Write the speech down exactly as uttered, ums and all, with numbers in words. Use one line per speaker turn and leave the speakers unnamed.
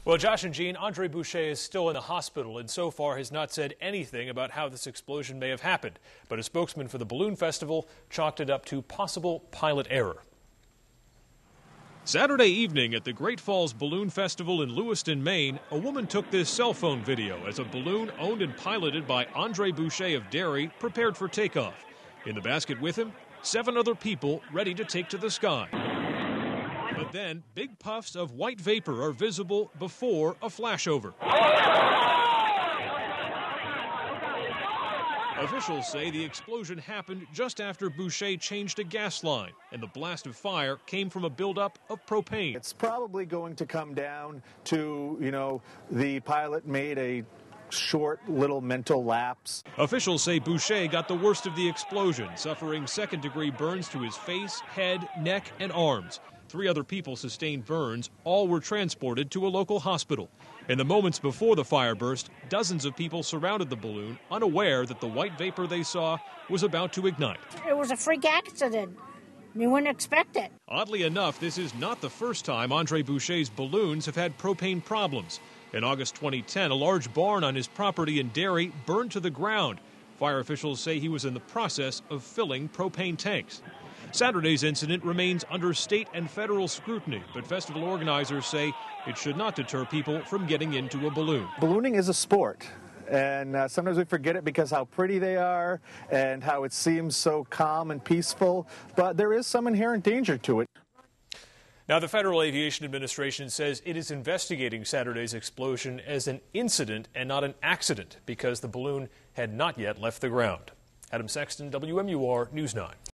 Well, Josh and Jean, Andre Boucher is still in the hospital and so far has not said anything about how this explosion may have happened. But a spokesman for the Balloon Festival chalked it up to possible pilot error.
Saturday evening at the Great Falls Balloon Festival in Lewiston, Maine, a woman took this cell phone video as a balloon owned and piloted by Andre Boucher of Derry prepared for takeoff. In the basket with him, seven other people ready to take to the sky. But then, big puffs of white vapor are visible before a flashover. Officials say the explosion happened just after Boucher changed a gas line, and the blast of fire came from a buildup of propane.
It's probably going to come down to, you know, the pilot made a short little mental lapse.
Officials say Boucher got the worst of the explosion, suffering second-degree burns to his face, head, neck, and arms. Three other people sustained burns. All were transported to a local hospital. In the moments before the fire burst, dozens of people surrounded the balloon, unaware that the white vapor they saw was about to ignite.
It was a freak accident. You wouldn't expect it.
Oddly enough, this is not the first time Andre Boucher's balloons have had propane problems. In August twenty ten, a large barn on his property in Derry burned to the ground. Fire officials say he was in the process of filling propane tanks. Saturday's incident remains under state and federal scrutiny, but festival organizers say it should not deter people from getting into a balloon.
Ballooning is a sport, and uh, sometimes we forget it because how pretty they are and how it seems so calm and peaceful, but there is some inherent danger to it.
Now, the Federal Aviation Administration says it is investigating Saturday's explosion as an incident and not an accident because the balloon had not yet left the ground. Adam Sexton, W M U R News nine.